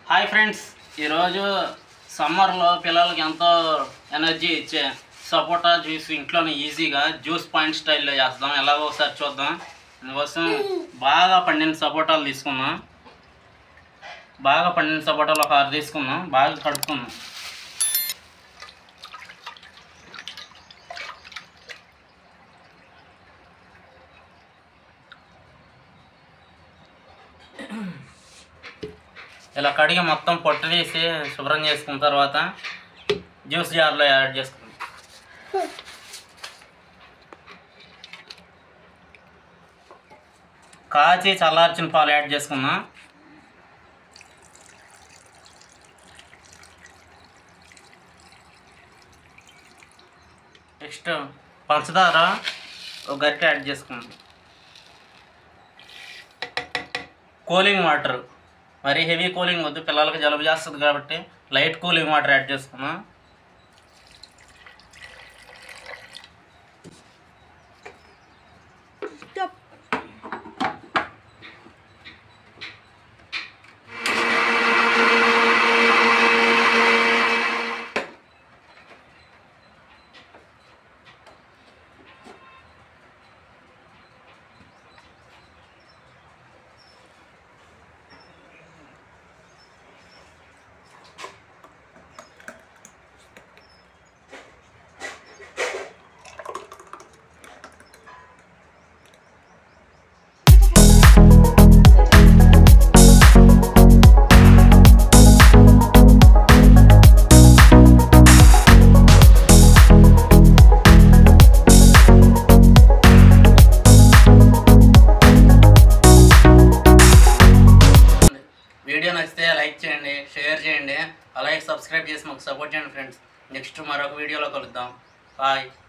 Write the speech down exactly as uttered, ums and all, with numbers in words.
Hi friends, ఈరోజు సమ్మర్లో పిల్లలకి ఎంతో ఎనర్జీ ఇచ్చే సపోటా జ్యూస్ ఇంట్లోనే ఈజీగా జ్యూస్ పాయింట్ స్టైల్లో చేద్దాం. ఎలాగో ఒకసారి చూద్దాం. అందుకోసం బాగా పండిన సపోటాలు తీసుకుందాం. బాగా పండిన సపోటాలు ఒక ఆరు తీసుకుందాం. బాగా కడుక్కుందాం. ఇలా కడిగి మొత్తం పొట్టు తీసి శుభ్రం చేసుకున్న తర్వాత జ్యూస్ జార్లో యాడ్ చేసుకుందాం. కాచి చల్లార్చిన పాలు యాడ్ చేసుకుందాం. నెక్స్ట్ పంచదార ఒక గరిటె యాడ్ చేసుకుందాం. కూలింగ్ వాటర్, మరీ హెవీ కూలింగ్ వద్దు, పిల్లలకి జలుబు చేస్తుంది కాబట్టి లైట్ కూలింగ్ వాటర్ యాడ్ చేసుకున్నాం. వీడియో నచ్చితే లైక్ చేయండి, షేర్ చేయండి, అలాగే సబ్స్క్రైబ్ చేసి మాకు సపోర్ట్ చేయండి ఫ్రెండ్స్. నెక్స్ట్ మరొక వీడియోలో కలుద్దాం. బాయ్.